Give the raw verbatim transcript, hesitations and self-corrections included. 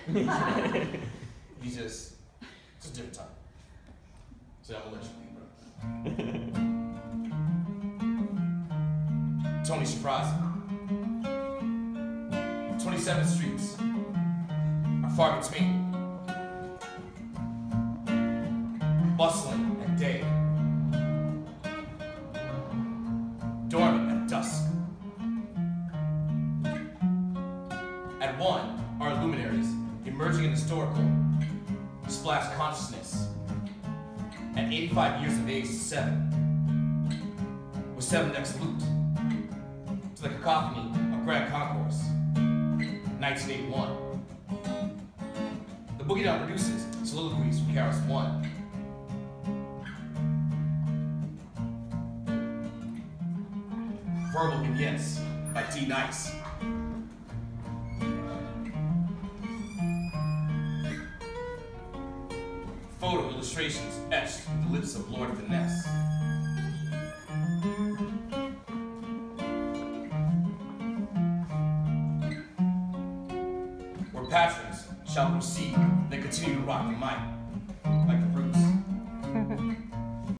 He's just, it's a different time. So I'm gonna let you leave, bro. Tony Shafrazi. twenty-seventh Streets are far between. Bustling at day. Dormant at dusk. At one are luminaries emerging in historical splash consciousness. At eighty-five years of age to seven, with seven decks looped to the cacophony of Grand Concourse, nineteen eighty-one. The Boogie Down produces soliloquies from Karis One. Verbal vignettes by D. Nice. Photo illustrations etched with the lips of Lord Finesse. Where patrons shall proceed, then continue to rock the mic.